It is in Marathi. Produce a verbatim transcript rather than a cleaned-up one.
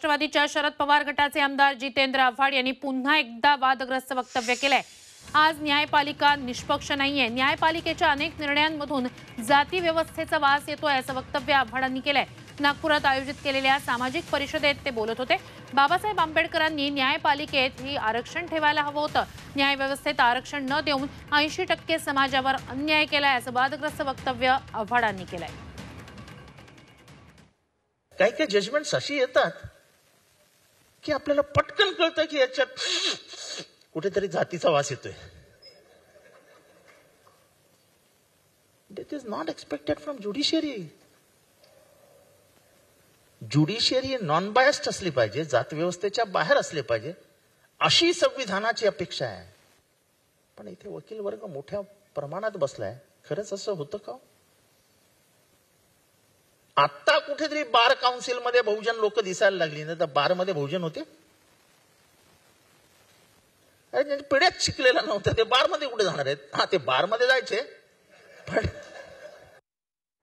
राष्ट्रवादीच्या शरद पवार गटाचे आमदार जितेंद्र आव्हाड यांनी पुन्हा एकदा वादग्रस्त वक्तव्य केलंय। आज न्यायपालिका निष्पक्ष नाहीये, न्यायपालिकेच्या अनेक निर्णयांमधून जाती व्यवस्थेचा वास येतोय असं वक्तव्य आव्हाडांनी केलंय। नागपुरात आयोजित केलेल्या सामाजिक परिषदेत ते बोलत होते। बाबासाहेब आंबेडकरांनी न्यायपालिकेत ही आरक्षण ठेवायला हवं होतं, न्यायव्यवस्थेत आरक्षण न देऊन ऐंशी टक्के समाजावर अन्याय केलाय असं वादग्रस्त वक्तव्य आव्हाडांनी केलंय। काही काही जजमेंट्स अशी येतात की आपल्याला पटकन कळतं की याच्यात कुठेतरी जातीचा वास येतोय। This is not expected from judiciary. Judiciary non biased असली पाहिजे, जात व्यवस्थेच्या बाहेर असले पाहिजे, अशी संविधानाची अपेक्षा आहे। पण इथे वकील वर्ग मोठ्या प्रमाणात बसलाय, खरंच असं होतं का? आता कुठेतरी बार काउन्सिल मध्ये बहुजन लोक दिसायला लागली ना, तर बार मध्ये बहुजन होते? अरे पिढ्यात शिकलेला नव्हतं, ते बार मध्ये कुठे जाणार आहेत? हा, ते बार मध्ये जायचे पण